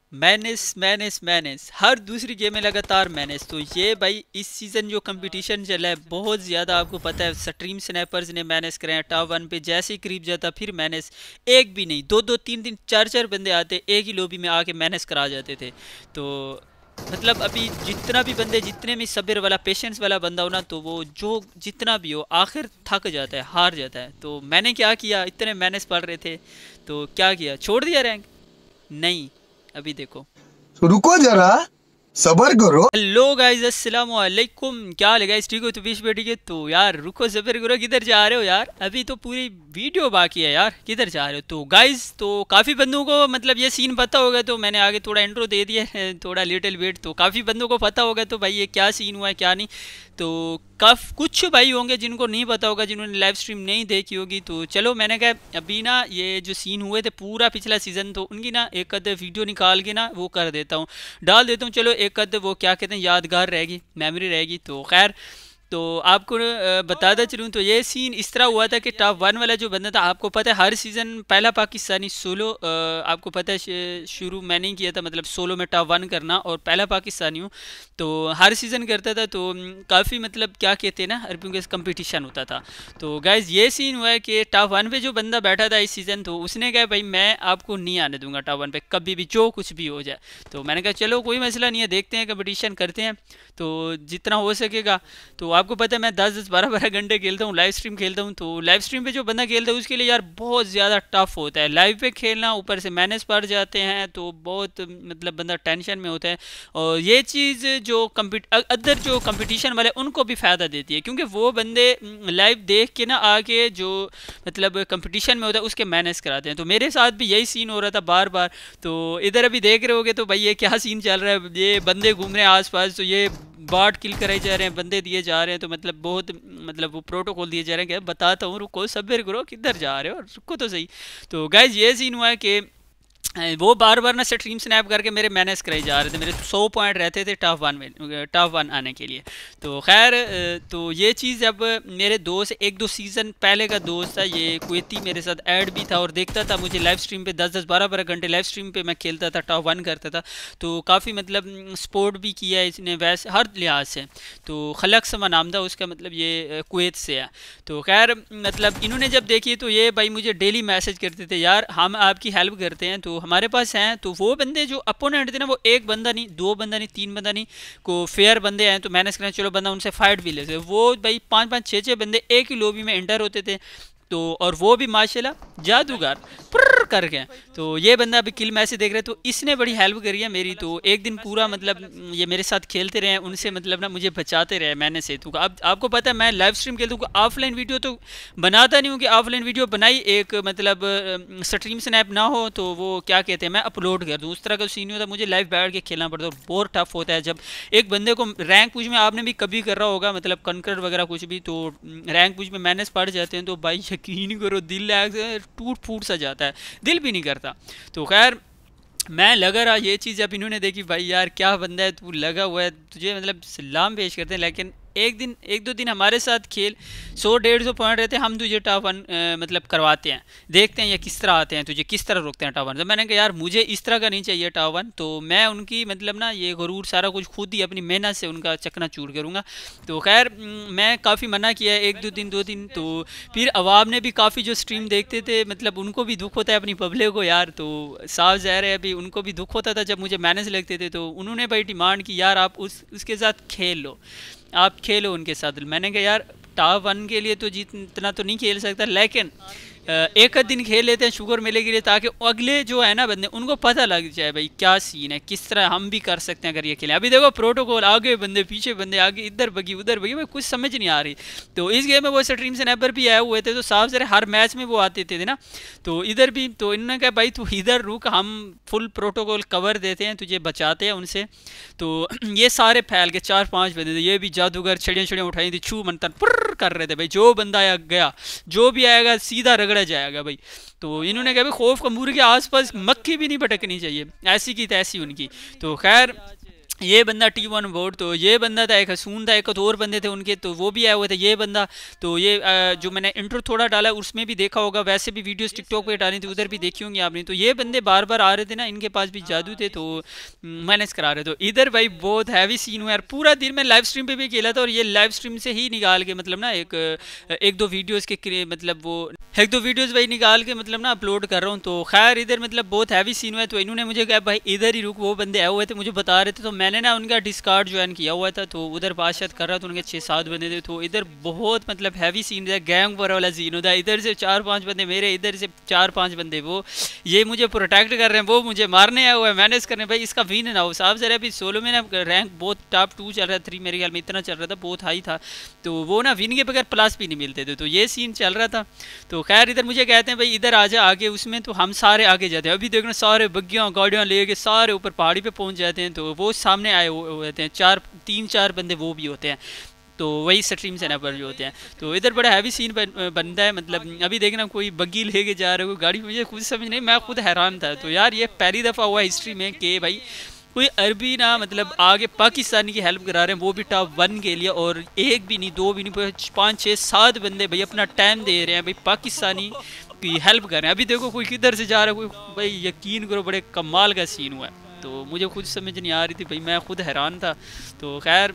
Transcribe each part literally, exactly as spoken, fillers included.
Menace menace menace हर दूसरी game में लगातार मैनेस। तो ये भाई इस सीज़न जो कंपटीशन चला है बहुत ज़्यादा, आपको पता है स्ट्रीम स्नैपर्स ने मैनेस करे हैं टॉप वन पे, जैसे ही करीब जाता फिर मैनेस। एक भी नहीं, दो दो तीन तीन चार चार बंदे आते एक ही लॉबी में आके मैनेस करा जाते थे। तो मतलब अभी जितना भी बंदे, जितने भी सब्र वाला पेशेंस वाला बंदा हो ना, तो वो जो जितना भी हो आखिर थक जाता है, हार जाता है। तो मैंने क्या किया, इतने मैनेस पढ़ रहे थे तो क्या किया, छोड़ दिया रैंक? नहीं, अभी देखो। तो रुको जरा, सबर करो। हेलो गाइस, अस्सलाम वालेकुम, क्या हाल है गाइस, ठीक हो? तो बीच बैठी के तो यार रुको सबर करो, किधर जा रहे हो यार? अभी तो पूरी वीडियो बाकी है यार, किधर जा रहे हो? तो गाइस तो काफ़ी बंदों को मतलब ये सीन पता होगा, तो मैंने आगे थोड़ा इंट्रो दे दिया है, थोड़ा लिटिल बिट। तो काफ़ी बंदों को पता होगा तो भाई ये क्या सीन हुआ है क्या नहीं। तो काफ कुछ भाई होंगे जिनको नहीं पता होगा, जिन्होंने लाइव स्ट्रीम नहीं देखी होगी। तो चलो मैंने कहा अभी ना ये जो सीन हुए थे पूरा पिछला सीज़न, तो उनकी ना एक आध वीडियो निकाल के ना वो कर देता हूँ, डाल देता हूँ। चलो एक आध वो क्या कहते हैं यादगार रहेगी, मेमोरी रहेगी। तो खैर, तो आपको अ, बताता चलूँ तो ये सीन इस तरह हुआ था कि टॉप वन वाला जो बंदा था, आपको पता है हर सीज़न पहला पाकिस्तानी सोलो, आपको पता है श- शुरू मैंने ही किया था, मतलब सोलो में टॉप वन करना, और पहला पाकिस्तानी हूँ। तो हर सीज़न करता था, तो काफ़ी मतलब क्या कहते हैं ना, अरबियों के कंपटीशन होता था। तो गाइज ये सीन हुआ है कि टॉप वन पे जो बंदा बैठा था इस सीज़न, तो उसने कहा भाई मैं आपको नहीं आने दूंगा टॉप वन पे कभी भी, जो कुछ भी हो जाए। तो मैंने कहा चलो कोई मसला नहीं है, देखते हैं कंपटीशन करते हैं तो जितना हो सकेगा। तो आपको पता है मैं दस दस बारह बारह घंटे खेलता हूँ, लाइव स्ट्रीम खेलता हूँ। तो लाइव स्ट्रीम पे जो बंदा खेलता है उसके लिए यार बहुत ज़्यादा टफ होता है लाइव पे खेलना, ऊपर से मैनेज पड़ जाते हैं तो बहुत मतलब बंदा टेंशन में होता है। और ये चीज़ जो कम्पिट अदर जो कंपटीशन वाले उनको भी फ़ायदा देती है, क्योंकि वो बंदे लाइव देख के ना आके जो मतलब कंपटीशन में होता है उसके मैनेज कराते हैं। तो मेरे साथ भी यही सीन हो रहा था बार बार। तो इधर अभी देख रहे होगे तो भाई ये क्या सीन चल रहा है, ये बंदे घूम रहे हैं आसपास, तो ये बाट किल कराए जा रहे हैं, बंदे दिए जा रहे हैं। तो मतलब बहुत मतलब वो प्रोटोकॉल दिए जा रहे हैं कि बताता हूँ रुको सब्र करो, किधर जा रहे हो, रुको तो सही। तो गाइज ये सीन हुआ है कि वो बार बार ना स्ट्रीम स्नैप करके मेरे मैनेज कराए जा रहे थे, मेरे सौ पॉइंट रहते थे टॉप वन में, टॉप वन आने के लिए। तो खैर अ, तो ये चीज़ जब मेरे दोस्त एक दो सीज़न पहले का दोस्त था, ये कुवैती, मेरे साथ ऐड भी था और देखता था मुझे लाइव स्ट्रीम पे, दस दस बारह बारह घंटे लाइव स्ट्रीम पे मैं खेलता था, टॉप वन करता था। तो काफ़ी मतलब सपोर्ट भी किया है इसने वैसे हर लिहाज से। तो खलक समा नाम था उसका, मतलब ये अ, कुवैत से है। तो खैर मतलब इन्होंने जब देखी तो ये भाई मुझे डेली मैसेज करते थे, यार हम आपकी हेल्प करते हैं, तो हमारे पास हैं। तो वो बंदे जो अपोनेंट थे ना, वो एक बंदा नहीं, दो बंदा नहीं, तीन बंदा नहीं, को फेयर बंदे हैं तो मैनेज करना, चलो बंदा उनसे फाइट भी लेते, वो भाई पाँच पाँच छः छः बंदे एक ही लॉबी में एंटर होते थे। तो और वो भी माशाल्लाह जादूगर पुर्र करके। तो ये बंदा अभी किल मैच से देख रहे, तो इसने बड़ी हेल्प करी है मेरी। तो एक दिन पूरा मतलब ये मेरे साथ खेलते रहे, उनसे मतलब ना मुझे बचाते रहे मैंने से। तो अब आपको पता है मैं लाइव स्ट्रीम खेलता हूँ, ऑफलाइन वीडियो तो बनाता नहीं हूँ कि ऑफलाइन वीडियो बनाई एक मतलब स्ट्रीम स्नैप ना हो तो वो क्या कहते हैं मैं अपलोड कर दूँ, उस तरह का सीन होता है। मुझे लाइव बैठ के खेलना पड़ता है, बहुत टफ होता है जब एक बंदे को रैंक पुश में, आपने भी कभी कर रहा होगा मतलब कंकर वगैरह कुछ भी, तो रैंक पुश में मैनेज पड़ जाते हैं तो भाई यकीन करो दिल ऐसे टूट फूट सा जाता है, दिल भी नहीं करता। तो खैर मैं लगा रहा, ये चीज़ अब इन्होंने देखी, भाई यार क्या बंदा है तू, लगा हुआ है, तुझे मतलब सलाम पेश करते हैं। लेकिन एक दिन एक दो दिन हमारे साथ खेल, सौ डेढ़ सौ पॉइंट रहते हैं, हम तुझे टॉप वन मतलब करवाते हैं, देखते हैं ये किस तरह आते हैं, तुझे किस तरह रोकते हैं टॉप वन। तो मैंने कहा यार मुझे इस तरह का नहीं चाहिए टॉप वन। तो मैं उनकी मतलब ना ये गुरूर सारा कुछ खुद ही अपनी मेहनत से उनका चकना चूर करूँगा। तो खैर मैं काफ़ी मना किया है एक दो दिन दो दिन। तो फिर अवाम ने भी काफ़ी जो स्ट्रीम देखते थे, मतलब उनको भी दुख होता है अपनी पब्लिक को यार, तो साफ ज़ाहिर है अभी उनको भी दुख होता था जब मुझे मैनेज लगते थे। तो उन्होंने भाई डिमांड की यार आप उस उसके साथ खेल लो, आप खेलो उनके साथ। मैंने कहा यार टॉप वन के लिए तो जीत इतना तो नहीं खेल सकता, लेकिन अ, एक आध दिन खेल लेते हैं शुगर मेले के लिए, ताकि अगले जो है ना बंदे उनको पता लग जाए भाई क्या सीन है, किस तरह हम भी कर सकते हैं अगर ये खेलें। अभी देखो प्रोटोकॉल, आगे बंदे पीछे बंदे, आगे इधर बगी उधर बगी, भाई कुछ समझ नहीं आ रही। तो इस गेम में वो स्ट्रीम स्नैपर भी आए हुए थे, तो साफ जरा हर मैच में वो आते थे ना, तो इधर भी। तो इन्होंने कहा भाई तू इधर रुक, हम फुल प्रोटोकॉल कवर देते हैं, तुझे बचाते हैं उनसे। तो ये सारे फैल के चार पांच बंदे थे, ये भी जादूगर छड़ियाँ छड़ियाँ उठाई थी, छू मंतर पुर्र कर रहे थे भाई, जो बंदा आया गया, जो भी आएगा सीधा रगड़ा जाएगा भाई। तो इन्होंने कहा भाई खौफ का मुर्गे के आसपास मक्खी भी नहीं भटकनी चाहिए, ऐसी की तैसी उनकी। तो खैर ये बंदा टी वन बोर्ड, तो ये बंदा था, एक हसून था, एक और बंदे थे उनके, तो वो भी आए हुए थे। ये बंदा, तो ये आ, जो मैंने इंट्रो थोड़ा डाला उसमें भी देखा होगा, वैसे भी वीडियोस टिकटॉक पे डाली थी, उधर भी देखी होंगी आपने। तो ये बंदे बार बार आ रहे थे ना, इनके पास भी जादू थे, तो मैनेज करा रहे। तो इधर भाई बहुत हैवी सीन हुआ यार, पूरा दिन मैं लाइव स्ट्रीम पे भी खेला था, और ये लाइव स्ट्रीम से ही निकाल के मतलब ना एक एक दो वीडियोस के मतलब वो एक दो वीडियोस भाई निकाल के मतलब ना अपलोड कर रहा हूँ। तो खैर इधर मतलब बहुत हैवी सीन हुआ है, तो इन्होंने मुझे कहा भाई इधर ही रुक, वो बंदे आए हुए थे मुझे बता रहे थे, तो मैंने ना उनका डिस्कार्ड ज्वाइन किया हुआ था, तो उधर बातचीत कर रहा था, उनके छः सात बंदे थे। तो इधर बहुत मतलब हैवी सीन था, गैंग वॉर वाला सीन होता है, इधर से चार पाँच बंदे मेरे, इधर से चार पाँच बंदे वो, ये मुझे प्रोटेक्ट कर रहे हैं, वो मुझे मारने आया हुआ है, मैनेज करने भाई इसका विन ना हो साहब जरा। अभी सोलो में ना रैंक बहुत टॉप टू चल रहा है, थ्री मेरे ख्याल में इतना चल रहा था, बहुत हाई था, तो वो ना विन के बगैर प्लस भी नहीं मिलते थे, तो ये सीन चल रहा था। तो खैर इधर मुझे कहते हैं भाई इधर आ जा आगे उसमें, तो हम सारे आगे जाते हैं। अभी देखना सारे बग्गियाँ गाड़ियाँ लेके सारे ऊपर पहाड़ी पे पहुंच जाते हैं, तो वो सामने आए हुए होते हैं, चार तीन चार बंदे वो भी होते हैं, तो वही स्ट्रीम से पर जो होते हैं। तो इधर बड़ा हैवी सीन बन, बनता है, मतलब अभी देखना कोई बग्गी लेके जा रहा है, कोई गाड़ी, मुझे खुद समझ नहीं, मैं खुद हैरान था। तो यार ये पहली दफ़ा हुआ हिस्ट्री में कि भाई कोई अरबी ना मतलब आगे पाकिस्तानी की हेल्प करा रहे हैं, वो भी टॉप वन के लिए, और एक भी नहीं दो भी नहीं पाँच छः सात बंदे भाई अपना टाइम दे रहे हैं, भाई पाकिस्तानी की हेल्प कर रहे हैं। अभी देखो कोई किधर से जा रहा है, कोई भाई यकीन करो बड़े कमाल का सीन हुआ है, तो मुझे खुद समझ नहीं आ रही थी भाई, मैं खुद हैरान था। तो खैर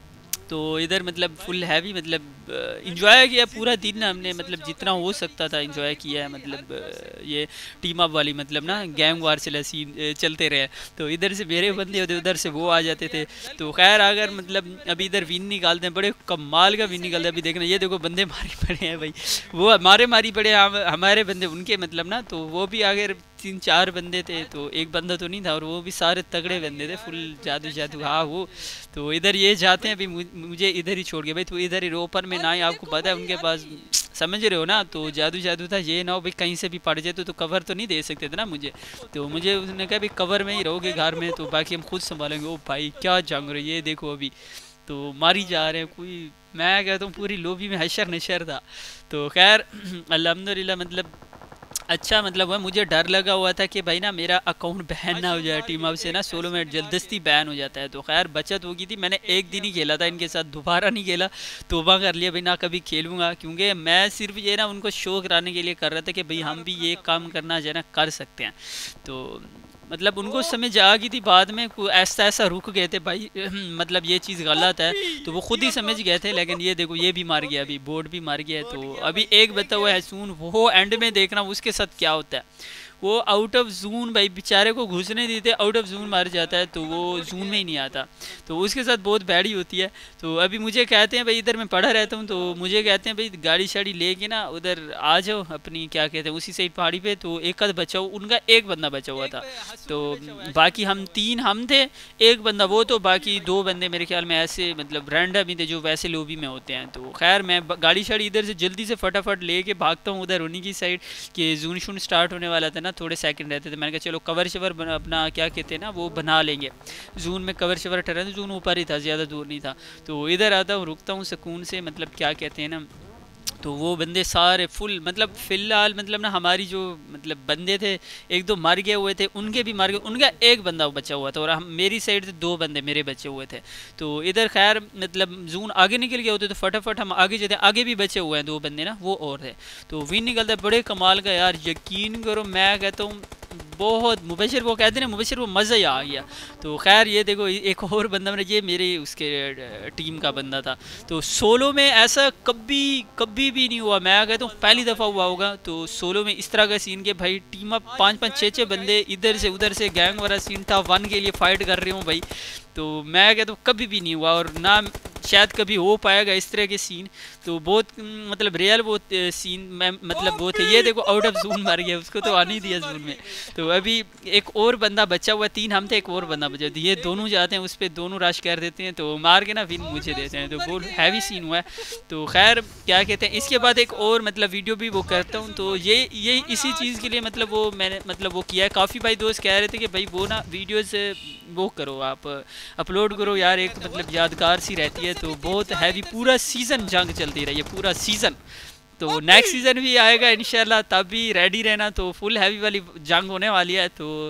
तो इधर मतलब फुल हैवी मतलब इंजॉय किया पूरा दिन हमने, मतलब जितना हो सकता था इंजॉय किया है, मतलब ये टीम अप वाली मतलब ना गैंग वार चला सीन चलते रहे। तो इधर से मेरे बंदे होते, उधर से वो आ जाते थे। तो खैर अगर मतलब अभी इधर विन निकालते हैं, बड़े कमाल का विन निकालते हैं। अभी देखना ये देखो बंदे मारी पड़े हैं भाई, वो हमारे मारी पड़े हम हमारे बंदे उनके मतलब ना, तो वो भी अगर तीन चार बंदे थे, तो एक बंदा तो नहीं था, और वो भी सारे तगड़े बंदे थे, फुल जादू जादू हाँ वो। तो इधर ये जाते हैं अभी मुझे इधर ही छोड़ के, भाई तो इधर ही रोपर में ना ही आपको पता है उनके पास, समझ रहे हो ना, तो जादू जादू था, ये ना हो भाई कहीं से भी पड़ जाए तो, तो कवर तो नहीं दे सकते थे ना मुझे। तो मुझे उसने कहा भाई कवर में ही रहोगे घर में, तो बाकी हम खुद संभालेंगे। ओ भाई क्या जंग रहे, ये देखो अभी तो मारी जा रहे हैं, कोई मैं कहता हूँ पूरी लोबी में हशर नशर था। तो खैर अल्हम्दुलिल्लाह मतलब अच्छा मतलब हुआ, मुझे डर लगा हुआ था कि भाई ना मेरा अकाउंट बैन ना हो जाए, टीम अप से ना सोलो में जल्दस्ती बैन हो जाता है। तो खैर बचत हो गई थी, मैंने एक दिन ही खेला था इनके साथ, दोबारा नहीं खेला, तोबा कर लिया भाई ना कभी खेलूँगा, क्योंकि मैं सिर्फ ये ना उनको शो कराने के लिए कर रहा था कि भाई हम भी ये काम करना जो है ना कर सकते हैं। तो मतलब उनको समझ आ गई थी बाद में, ऐसा ऐसा रुक गए थे भाई मतलब ये चीज़ गलत है, तो वो खुद ही समझ गए थे। लेकिन ये देखो ये भी मार गया, अभी बोर्ड भी मार गया है। तो अभी एक बता हुआ है सून, वो एंड में देखना उसके साथ क्या होता है। वो आउट ऑफ जून भाई बेचारे को घुसने देते, आउट ऑफ जून मार जाता है, तो वो जून में ही नहीं आता, तो उसके साथ बहुत बैडी होती है। तो अभी मुझे कहते हैं भाई इधर मैं पढ़ा रहता हूँ, तो मुझे कहते हैं भाई गाड़ी शाड़ी लेके ना उधर आ जाओ अपनी क्या कहते हैं उसी से पहाड़ी पे। तो एक आध बचा हुआ, उनका एक बंदा बचा हुआ था, तो बाकी हम तीन हम थे, एक बंदा वो, तो बाकी दो बंदे मेरे ख्याल में ऐसे मतलब रैंडम ही थे जो वैसे लोबी में होते हैं। तो खैर मैं गाड़ी शाड़ी इधर से जल्दी से फटाफट लेके भागता हूँ उधर उन्हीं की साइड, कि जून शून स्टार्ट होने वाला था ना, थोड़े सेकंड रहते थे। मैंने कहा चलो कवर शवर अपना क्या कहते हैं ना वो बना लेंगे, जून में कवर शवर ठहरा, जून ऊपर ही था, ज़्यादा दूर नहीं था। तो इधर आता हूँ रुकता हूँ सुकून से, मतलब क्या कहते हैं ना, तो वो बंदे सारे फुल मतलब फ़िलहाल मतलब ना हमारी जो मतलब बंदे थे एक दो मार गए हुए थे, उनके भी मार गए, उनका एक बंदा बचा हुआ था, और हम मेरी साइड से दो बंदे मेरे बचे हुए थे। तो इधर खैर मतलब जून आगे निकल गए होते तो फटाफट हम आगे जाते, आगे भी बचे हुए हैं दो बंदे ना, वो और थे। तो विन निकलता है बड़े कमाल का यार, यकीन करो मैं कहता हूँ बहुत मुबशिर, वो कहते हैं ना मुबशिर, वो मज़ा ही आ गया। तो खैर ये देखो एक और बंदा मेरा, ये मेरे उसके टीम का बंदा था। तो सोलो में ऐसा कभी कभी भी नहीं हुआ, मैं कहता हूँ पहली दफ़ा हुआ होगा। तो सोलो में इस तरह का सीन के भाई टीम अप पाँच पाँच छः छः बंदे इधर से उधर से गैंग वाला सीन था, वन के लिए फाइट कर रहे हूँ भाई। तो मैं कहता हूँ कभी भी नहीं हुआ, और ना शायद कभी हो पाएगा इस तरह के सीन। तो बहुत मतलब रियल वो सीन मैं मतलब वो थे। ये देखो आउट ऑफ जून मार गया, उसको तो आने ही दिया जून में। तो अभी एक और बंदा बचा हुआ, तीन हम थे, एक और बंदा बचा, ये दोनों जाते हैं उस पर, दोनों रश कर देते हैं, तो मार के ना विन मुझे देते हैं। तो बहुत हैवी सीन हुआ है। तो खैर क्या कहते हैं, इसके बाद एक और मतलब वीडियो भी वो करता हूँ। तो ये ये इसी चीज़ के लिए मतलब वो मैंने मतलब वो किया है। काफ़ी भाई दोस्त कह रहे थे कि भाई वो ना वीडियोज़ वो करो, आप अपलोड करो यार, एक मतलब यादगार सी रहती है। तो बहुत हैवी पूरा सीज़न जंग चलती रही है, पूरा सीज़न। तो नेक्स्ट सीज़न भी आएगा इंशाल्लाह, तब भी रेडी रहना। तो फुल हैवी वाली जंग होने वाली है। तो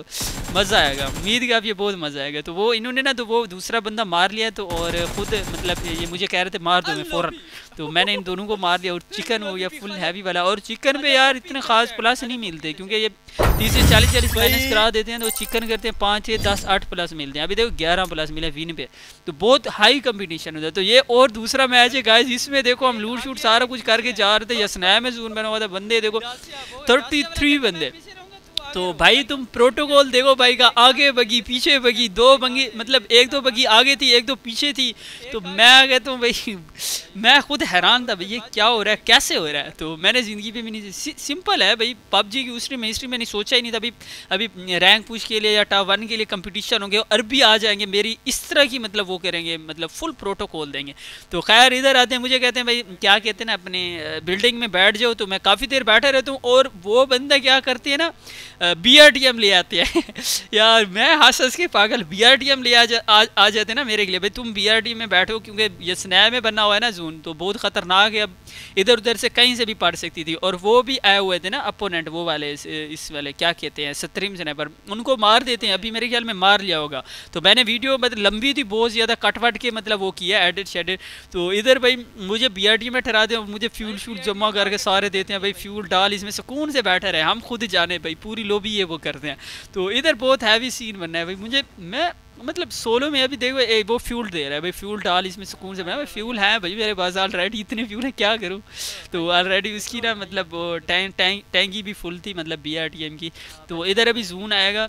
मज़ा आएगा, उम्मीद का अब ये बहुत मज़ा आएगा। तो वो इन्होंने ना तो वो दूसरा बंदा मार लिया तो और ख़ुद मतलब ये मुझे कह रहे थे मार दो मैं फ़ौरन, तो मैंने इन दोनों को मार लिया। और चिकन हो गया फुल हैवी वाला, और चिकन पे यार इतने ख़ास प्लस नहीं मिलते क्योंकि ये तीस से चालीस चालीस माइनस करा देते हैं, तो चिकन करते हैं पाँच छः दस आठ प्लस मिलते हैं। अभी देखो ग्यारह प्लस मिले विन पे, तो बहुत हाई कंपटीशन होता है। तो ये और दूसरा मैच है गाइस, इसमें देखो हम लूट शूट सारा कुछ करके जा रहे थे, यसनाया में जोन बना हुआ था, बंदे देखो थर्टी थ्री बंदे। तो भाई तुम प्रोटोकॉल देखो भाई का, आगे बगी पीछे बगी, दो बगी मतलब एक दो बगी आगे थी एक दो पीछे थी। तो मैं कहता हूँ भाई मैं खुद हैरान था भाई ये क्या हो रहा है, कैसे हो रहा है। तो मैंने ज़िंदगी पे भी नहीं, सिंपल है भाई पबजी की हिस्ट्री में हिस्ट्री में नहीं सोचा ही नहीं था अभी अभी रैंक पुश के लिए या टॉप वन के लिए कंपटीशन होंगे, अरबी आ जाएंगे मेरी इस तरह की मतलब वो करेंगे, मतलब फुल प्रोटोकॉल देंगे। तो खैर इधर आते हैं, मुझे कहते हैं भाई क्या कहते हैं ना अपने बिल्डिंग में बैठ जाओ, तो मैं काफ़ी देर बैठा रहता हूँ। और वो बंदा क्या करती है ना बी आर टी एम ले आते हैं यार मैं हंस हंस के पागल, बी आर टी एम ले आ, जा, आ, आ जाते हैं ना मेरे लिए, भाई तुम बी आर टी में बैठो क्योंकि ये स्नैप में बना हुआ है ना जोन, तो बहुत ख़तरनाक है, अब इधर उधर से कहीं से भी पड़ सकती थी। और वो भी आए हुए थे ना अपोनेंट, वो वाले इस, इस वाले क्या कहते हैं सत्रीम स्नैपर, उनको मार देते हैं, अभी मेरे ख्याल में मार लिया होगा। तो मैंने वीडियो मतलब लंबी थी बहुत ज़्यादा, कट वट के मतलब वो किया एडिट शेडिट। तो इधर भाई मुझे बी आर टी में ठहरा दें, मुझे फ्यूल फ्यूल जमा करके सारे देते हैं, भाई फ्यूल डाल इसमें सुकून से बैठे रहे, हम खुद जाने भाई पूरी लोबी ये वो करते हैं। तो इधर बहुत हैवी सीन बनना है भाई मुझे, मैं मतलब सोलो में अभी देखो ए, वो फ्यूल दे रहा है भाई, फ्यूल डाल इसमें सुकून से, मैं फ्यूल है भाई मेरे पास ऑलरेडी इतने फ्यूल है क्या करूँ। तो ऑलरेडी उसकी ना मतलब टैंक टैंक टैंकी भी फुल थी मतलब बी आर टी एम की। तो इधर अभी जून आएगा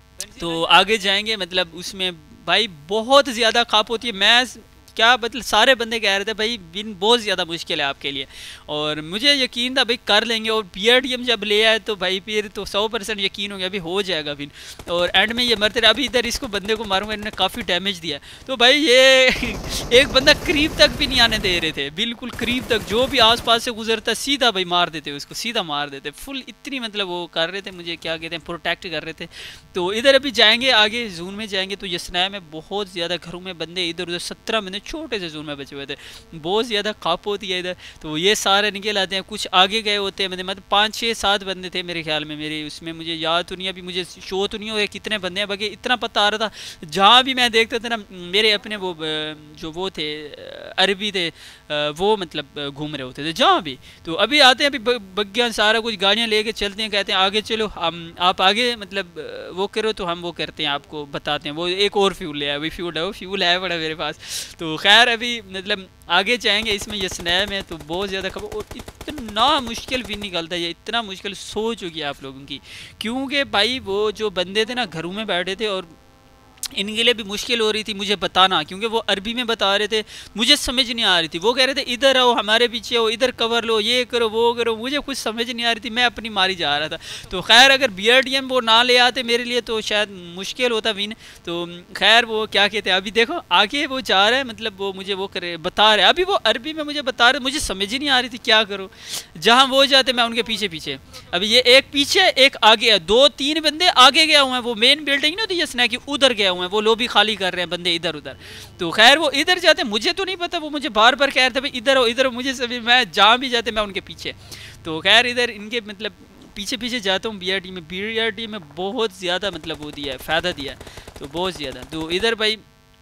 तो आगे जाएंगे, मतलब उसमें भाई बहुत ज़्यादा खाप होती है। मैं क्या मतलब सारे बंदे कह रहे थे भाई विन बहुत ज़्यादा मुश्किल है आपके लिए, और मुझे यकीन था भाई कर लेंगे। और बी आर टी एम जब ले आए तो भाई फिर तो सौ परसेंट यकीन हो गया अभी हो जाएगा विन। और एंड में ये मरते रहे, अभी इधर इसको बंदे को मारूंगा, इन्होंने काफ़ी डैमेज दिया। तो भाई ये एक बंदा करीब तक भी नहीं आने दे रहे थे, बिल्कुल करीब तक, जो भी आसपास से गुजरता सीधा भाई मार देते उसको, सीधा मार देते फुल, इतनी मतलब वो कर रहे थे मुझे क्या कहते हैं प्रोटेक्ट कर रहे थे। तो इधर अभी जाएंगे आगे जून में जाएंगे, तो यसनाया में बहुत ज़्यादा घरों में बंदे इधर उधर सत्रह बंदे छोटे से जून में बचे हुए थे, बहुत ज़्यादा खाप होती है इधर। तो ये सारे निकल आते हैं, कुछ आगे गए होते हैं, मतलब पाँच छः सात बंदे थे मेरे ख्याल में, मेरे उसमें मुझे याद तो नहीं, अभी मुझे शो तो नहीं हो कितने बंदे हैं, बाकी इतना पता आ रहा था जहाँ भी मैं देखता था ना मेरे अपने वो जो वो थे अरबी थे वो मतलब घूम रहे होते थे जहाँ भी। तो अभी आते हैं, अभी बग्गियाँ सारा कुछ गाड़ियाँ लेके चलते हैं, कहते हैं आगे चलो, हम आप आगे मतलब वो करो तो हम वो करते हैं, आपको बताते हैं। वो एक और फ्यूल ले आया, वही फ्यूल है, वो फ्यूल है बड़ा मेरे पास। तो खैर अभी मतलब आगे जाएंगे इसमें यसनैया में, तो बहुत ज़्यादा खबर, और इतना मुश्किल भी निकलता है, इतना मुश्किल सोच होगी आप लोगों की, क्योंकि भाई वो जो बंदे थे ना घरों में बैठे थे और इनके लिए भी मुश्किल हो रही थी मुझे बताना, क्योंकि वो अरबी में बता रहे थे, मुझे समझ नहीं आ रही थी। वो कह रहे थे इधर आओ हमारे पीछे हो, इधर कवर लो, ये करो वो करो, मुझे कुछ समझ नहीं आ रही थी, मैं अपनी मारी जा रहा था। तो खैर अगर बी आर डी एम वो ना ले आते मेरे लिए तो शायद मुश्किल होता विन। तो खैर वो क्या कहते हैं, अभी देखो आगे वो जा रहा है, मतलब वो मुझे वो करे बता रहे, अभी वो अरबी में मुझे बता रहे, मुझे समझ ही नहीं आ रही थी क्या करो। जहाँ वो जाते मैं उनके पीछे पीछे, अभी ये एक पीछे एक आगे है, दो तीन बंदे आगे गया हुए हैं, वो मेन बिल्डिंग नहीं होती यसना की उधर गया हुआ है, वो लोबी खाली कर रहे हैं बंदे इधर उधर। तो खैर वो इधर जाते, मुझे तो नहीं पता, वो मुझे बार बार कह रहे थे भाई इधर हो इधर हो, मुझे सभी मैं जहाँ भी जाते मैं उनके पीछे। तो खैर इधर इनके मतलब पीछे पीछे जाता हूँ बी आर टी में, बी आर टी में बहुत ज़्यादा मतलब वो दिया है, फ़ायदा दिया है, तो बहुत ज़्यादा। तो इधर भाई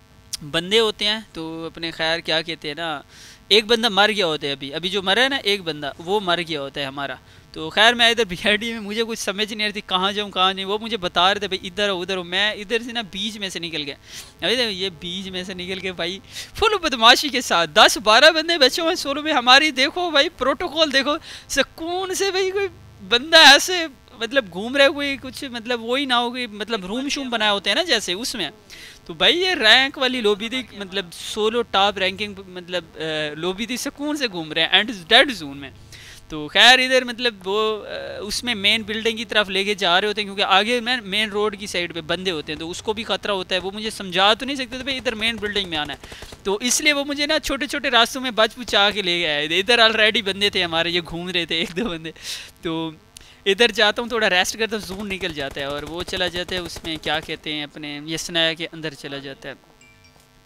बंदे होते हैं तो अपने खैर क्या कहते हैं ना, एक बंदा मर गया होता है, अभी अभी जो मरा है ना एक बंदा वो मर गया होता है हमारा। तो खैर मैं इधर बी आर टी में मुझे कुछ समझ नहीं आ रही थी कहाँ जाऊँ कहाँ नहीं, वो मुझे बता रहे थे भाई इधर हो उधर हो, मैं इधर से ना बीच में से निकल गया, अभी ये बीच में से निकल के भाई फुल बदमाशी के साथ दस बारह बंदे बचे हुए हैं सोलो में, हमारी देखो भाई प्रोटोकॉल देखो, सुकून से भाई कोई बंदा ऐसे मतलब घूम रहे कोई कुछ मतलब वही ना हो, कोई मतलब रूम शूम बनाए होते हैं ना जैसे उसमें। तो भाई ये रैंक वाली लोबी थी, मतलब सोलो टॉप रैंकिंग मतलब लोबी थी, सुकून से घूम रहे हैं एंड डेड जोन में। तो खैर इधर मतलब वो उसमें मेन बिल्डिंग की तरफ लेके जा रहे होते हैं, क्योंकि आगे में मेन रोड की साइड पे बंदे होते हैं तो उसको भी खतरा होता है, वो मुझे समझा तो नहीं सकते थे भाई इधर मेन बिल्डिंग में आना है, तो इसलिए वो मुझे ना छोटे छोटे रास्तों में बच बुचा के ले गए। इधर ऑलरेडी बंदे थे हमारे, ये घूम रहे थे एक दो बंदे। तो इधर जाता हूँ थोड़ा रेस्ट करता हूँ, जून निकल जाता है और वो चला जाता है उसमें क्या कहते हैं अपने यसनाया के अंदर चला जाता है।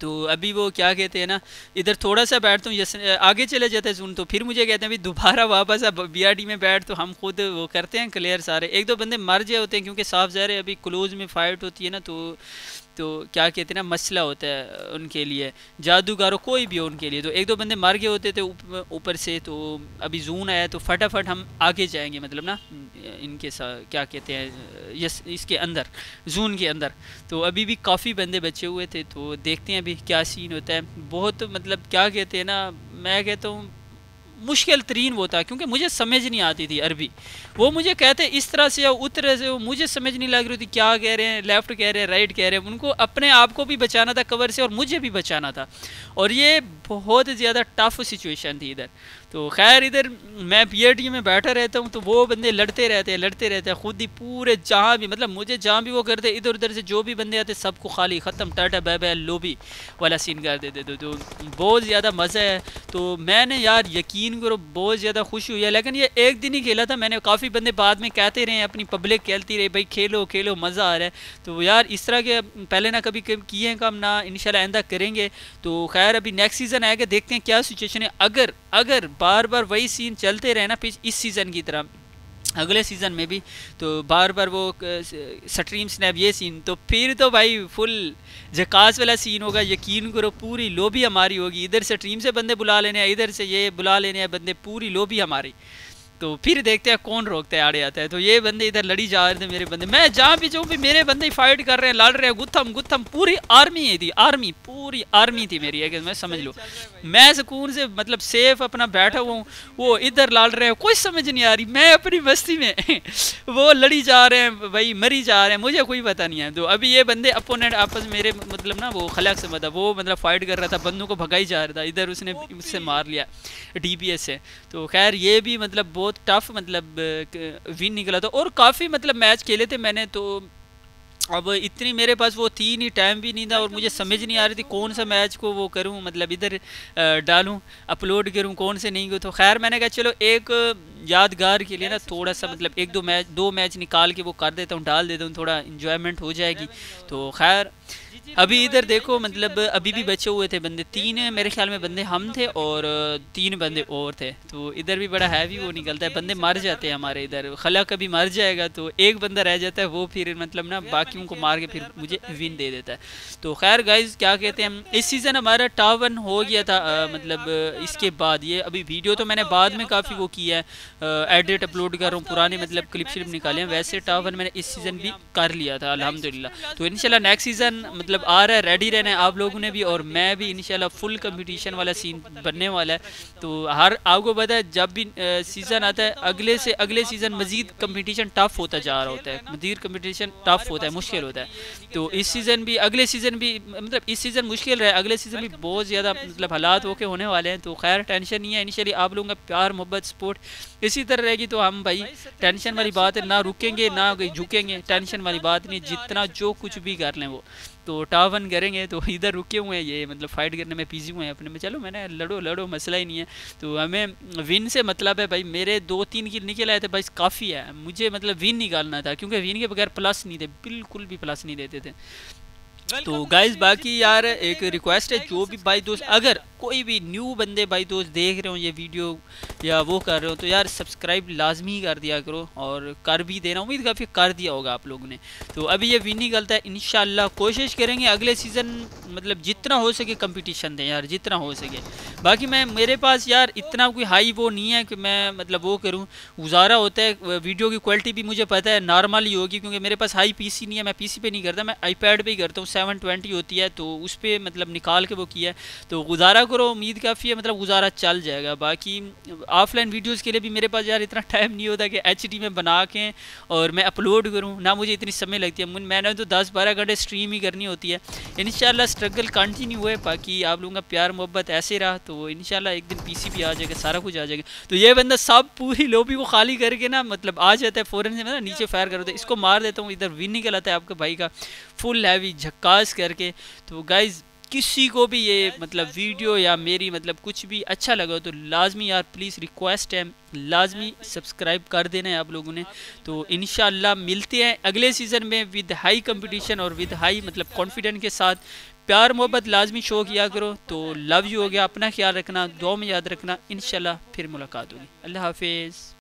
तो अभी वो क्या कहते हैं ना, इधर थोड़ा सा बैठता हूँ, जैसे आगे चले जाता है जोन, तो फिर मुझे कहते हैं भाई दोबारा वापस अब बी आर डी में बैठ, तो हम खुद वो करते हैं क्लियर सारे। एक दो बंदे मर जाए होते हैं क्योंकि साफ ज़ाहिर है अभी क्लोज में फाइट होती है ना, तो तो क्या कहते हैं ना, मसला होता है उनके लिए, जादूगारों कोई भी हो उनके लिए। तो एक दो बंदे मर गए होते थे ऊपर से, तो अभी जून आया तो फटाफट हम आगे जाएंगे, मतलब ना इनके साथ क्या कहते हैं, यस इसके अंदर जून के अंदर। तो अभी भी काफ़ी बंदे बचे हुए थे, तो देखते हैं अभी क्या सीन होता है। बहुत मतलब क्या कहते हैं ना, मैं कहता हूँ मुश्किल तरीन वो था क्योंकि मुझे समझ नहीं आती थी अरबी। वो मुझे कहते इस तरह से या उस तरह से, वो मुझे समझ नहीं लग रही थी क्या कह रहे हैं, लेफ़्ट कह रहे हैं राइट कह रहे हैं। उनको अपने आप को भी बचाना था कवर से और मुझे भी बचाना था, और ये बहुत ज़्यादा टफ सिचुएशन थी इधर। तो खैर इधर मैं पी आर टी में बैठा रहता हूँ, तो वो बंदे लड़ते रहते हैं लड़ते रहते हैं खुद ही पूरे, जहाँ भी मतलब मुझे जहाँ भी वो करते इधर उधर से जो भी बंदे आते सबको खाली ख़त्म, टाटा बाय बाय लोबी वाला सीन कर देते थे। तो बहुत ज़्यादा मज़ा है। तो मैंने यार यकीन करो बहुत ज़्यादा खुश हुई है, लेकिन ये एक दिन ही खेला था मैंने। काफ़ी बंदे बाद में कहते रहे, अपनी पब्लिक कहती रही भाई खेलो खेलो मज़ा आ रहा है। तो यार इस तरह के पहले ना कभी किए हैं काम, ना इंशाल्लाह आइंदा करेंगे। तो खैर अभी नेक्स्ट सीज़न आएगा, देखते हैं क्या सिचुएशन है। अगर अगर बार बार वही सीन चलते रहे ना पिच इस सीज़न की तरह अगले सीज़न में भी, तो बार बार वो स्ट्रीम स्नैप ये सीन, तो फिर तो भाई फुल झकास वाला सीन होगा। यकीन करो पूरी लॉबी हमारी होगी, इधर स्ट्रीम से बंदे बुला लेने हैं, इधर से ये बुला लेने हैं बंदे, पूरी लॉबी हमारी। तो फिर देखते हैं कौन रोकता है आड़े आता है। तो ये बंदे इधर लड़ी जा रहे थे मेरे बंदे, मैं जहाँ भी जाऊँ भी मेरे बंदे फाइट कर रहे हैं, लड़ रहे हैं, गुत्थम गुत्थम, पूरी आर्मी है थी, आर्मी पूरी आर्मी थी मेरी, है मैं समझ लो। मैं सुकून से मतलब सेफ अपना बैठा हुआ हूँ, वो इधर लड़ रहे हैं, कोई समझ नहीं आ रही, मैं अपनी मस्ती में वो लड़ी जा रहे हैं भाई, मरी जा रहे हैं, मुझे कोई पता नहीं है। तो अभी ये बंदे अपोनेंट आपस मेरे मतलब ना वो खलक से मतलब वो मतलब फाइट कर रहा था, बंदों को भगाई जा रहा था, इधर उसने उससे मार लिया डी पी एस से। तो खैर ये भी मतलब बहुत टफ मतलब विन निकला था, और काफ़ी मतलब मैच खेले थे मैंने। तो अब इतनी मेरे पास वो थी नहीं, टाइम भी नहीं था, और मुझे समझ नहीं आ रही थी कौन सा मैच को वो करूं, मतलब इधर डालूं अपलोड करूं कौन से नहीं। तो खैर मैंने कहा चलो एक यादगार के लिए ना थोड़ा सा मतलब एक दो मैच दो मैच निकाल के वो कर देता हूँ, डाल देता हूँ, थोड़ा इन्जॉयमेंट हो जाएगी। तो खैर अभी इधर देखो मतलब अभी भी बचे हुए थे बंदे, तीन मेरे ख्याल में बंदे हम थे और तीन बंदे और थे। तो इधर भी बड़ा हैवी वो निकलता है, बंदे मर जाते हैं हमारे इधर, खला कभी मर जाएगा तो एक बंदा रह जाता है, वो फिर मतलब ना बाकियों को मार के फिर मुझे विन दे देता है। तो खैर गाइज क्या कहते हैं, इस सीज़न हमारा टॉप वन हो गया था। आ, मतलब इसके बाद ये अभी वीडियो तो मैंने बाद में काफ़ी वो किया है, एडिट अपलोड कर रहा हूँ, पुराने मतलब क्लिप श्लिप निकाले हैं। वैसे टॉप वन मैंने इस सीज़न भी कर लिया था अल्हम्दुलिल्लाह। तो इंशाल्लाह नेक्स्ट सीज़न मतलब आ रहा है, रेडी रहना है आप लोगों ने भी, और मैं भी इंशाल्लाह फुल कंपटीशन वाला सीन बनने वाला है। तो हर आपको पता है जब भी सीज़न आता है अगले से अगले सीज़न मज़ीद कंपटीशन टफ होता जा रहा होता है, मज़ीद कंपटीशन टफ होता है, मुश्किल होता है। तो इस सीज़न भी अगले सीज़न भी मतलब इस सीज़न मुश्किल रहा, अगले सीज़न भी बहुत ज़्यादा मतलब हालात होके होने वाले हैं। तो खैर टेंशन नहीं है, इंशाल्लाह आप लोगों का प्यार मोहब्बत सपोर्ट इसी तरह रहेगी। तो हम भाई टेंशन वाली बात है, ना रुकेंगे ना झुकेंगे, टेंशन वाली बात नहीं, जितना जो कुछ भी कर लें वो तो टॉप वन करेंगे। तो इधर रुके हुए हैं ये मतलब फाइट करने में बिजी हुए हैं अपने में, चलो मैंने लड़ो लड़ो मसला ही नहीं है। तो हमें विन से मतलब है भाई, मेरे दो तीन किल निकल आए थे भाई, काफ़ी है मुझे मतलब विन निकालना था, क्योंकि विन के बगैर प्लस नहीं थे, बिल्कुल भी प्लस नहीं देते थे। तो गाइज बाकी यार एक रिक्वेस्ट है, जो भी भाई दोस्त अगर कोई भी न्यू बंदे भाई दोस्त देख रहे हो ये वीडियो या वो कर रहे हो, तो यार सब्सक्राइब लाजमी कर दिया करो, और कर भी देना, उम्मीद काफ़ी कर दिया होगा आप लोगों ने। तो अभी ये विन निकलता है इंशाल्लाह, कोशिश करेंगे अगले सीज़न मतलब जितना हो सके कंपटीशन दें यार, जितना हो सके। बाकी मैं मेरे पास यार इतना कोई हाई वो नहीं है कि मैं मतलब वो करूँ, गुजारा होता है। वीडियो की क्वालिटी भी मुझे पता है नॉर्मल ही होगी, क्योंकि मेरे पास हाई पीसी नहीं है, मैं पीसी पे नहीं करता, मैं आईपैड पे ही करता हूँ, सेवन ट्वेंटी होती है तो उस पर मतलब निकाल के वो किया है। तो गुजारा करो, उम्मीद काफ़ी है मतलब गुजारा चल जाएगा। बाकी ऑफलाइन वीडियोस के लिए भी मेरे पास यार इतना टाइम नहीं होता कि एच डी में बना के और मैं अपलोड करूँ, ना मुझे इतनी समय लगती है। मैंने तो दस बारह घंटे स्ट्रीम ही करनी होती है। इंशाल्लाह स्ट्रगल कंटिन्यू हुए, बाकी आप लोगों का प्यार मोहब्बत ऐसे रहा तो इंशाल्लाह एक दिन पीसी भी आ जाएगा, सारा कुछ आ जाएगा। तो ये बंदा सब पूरी लॉबी को खाली करके ना मतलब आ जाता है फ़ौरन से, मतलब नीचे फायर कर देता है, इसको मार देता हूँ, इधर विन निकल आता है आपके भाई का फुल हैवी झक्कास करके। तो गाइज किसी को भी ये मतलब वीडियो या मेरी मतलब कुछ भी अच्छा लगा तो लाजमी यार प्लीज़ रिक्वेस्ट है, लाजमी सब्सक्राइब कर देना है आप लोगों ने। तो इंशाल्लाह मिलते हैं अगले सीज़न में विद हाई कंपटीशन और विद हाई मतलब कॉन्फिडेंस के साथ। प्यार मोहब्बत लाजमी शो किया करो। तो लव यू हो गया, अपना ख्याल रखना, दुआ में याद रखना, इंशाल्लाह फिर मुलाकात होगी। अल्लाह हाफिज़।